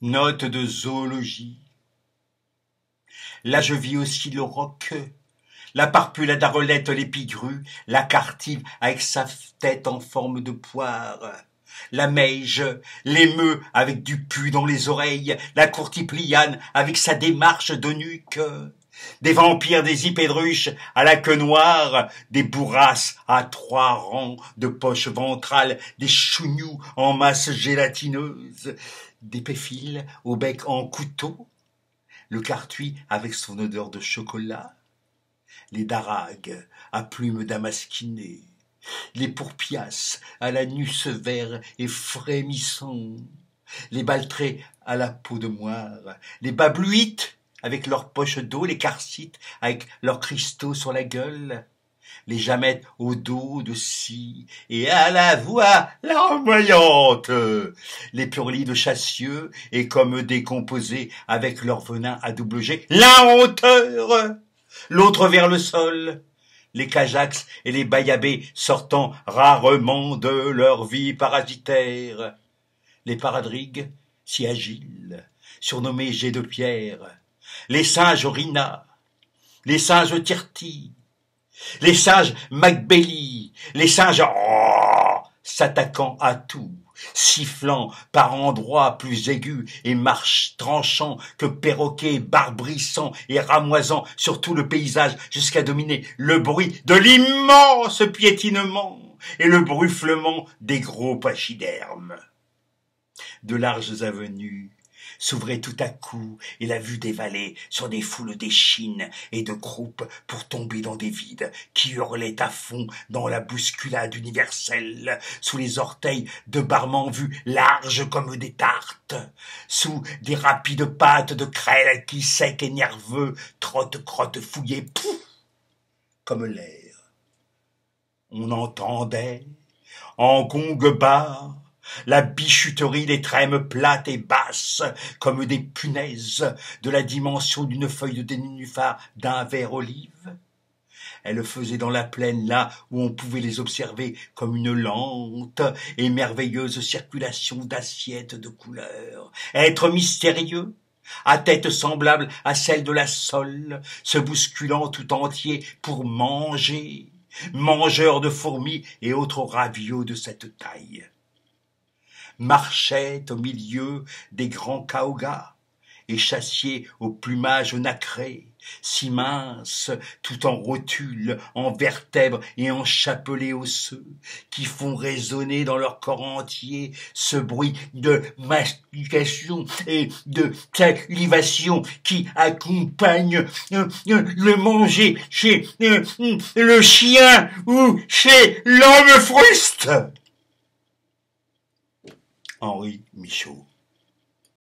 Note de zoologie. Là je vis aussi le roc, la parpule, la darolette, l'épigrue, la cartive avec sa tête en forme de poire, la meige, l'émeu avec du pu dans les oreilles, la courtipliane avec sa démarche d'eunuque, des vampires, des hippédruches à la queue noire, des bourrasses à 3 rangs de poches ventrales, des chougnous en masse gélatineuse, des péfiles au bec en couteau, le cartuis avec son odeur de chocolat, les daragues à plumes damasquinées, les pourpiasses à l'anus vert et frémissant, les baltrés à la peau de moire, les babluites avec leurs poches d'eau, les carcites avec leurs cristaux sur la gueule, les jamettes au dos de scie et à la voix larmoyante, les purlis de chassieux et comme décomposés avec leur venin à double jet, l'un en hauteur, l'autre vers le sol, les cajax et les bayabés sortant rarement de leur vie parasitaire, les paradrigues si agiles, surnommés jets de pierre, les singes Rina, les singes Tirti, les singes Macbelli, les singes s'attaquant à tout, sifflant par endroits plus aigus et tranchant que perroquets barbrissant et ramoisant sur tout le paysage jusqu'à dominer le bruit de l'immense piétinement et le brufflement des gros pachydermes. De larges avenues s'ouvrait tout à coup, et la vue des vallées sur des foules d'échines et de croupes pour tomber dans des vides qui hurlaient à fond dans la bousculade universelle, sous les orteils de barman vus larges comme des tartes, sous des rapides pattes de crêle qui, secs et nerveux, crotte fouillés, pouf, comme l'air. On entendait, en gong bas, la bichuterie des trèmes plates et basses, comme des punaises de la dimension d'une feuille de nénuphar d'un vert olive. Elles faisaient dans la plaine là où on pouvait les observer comme une lente et merveilleuse circulation d'assiettes de couleurs. Êtres mystérieux, à tête semblable à celle de la sole, se bousculant tout entier pour manger, mangeurs de fourmis et autres raviots de cette taille. Marchaient au milieu des grands caougas, et chassiers au plumage nacré, si minces, tout en rotules, en vertèbres et en chapelets osseux, qui font résonner dans leur corps entier ce bruit de mastication et de salivation qui accompagne le manger chez le chien ou chez l'homme fruste. Henri Michaud.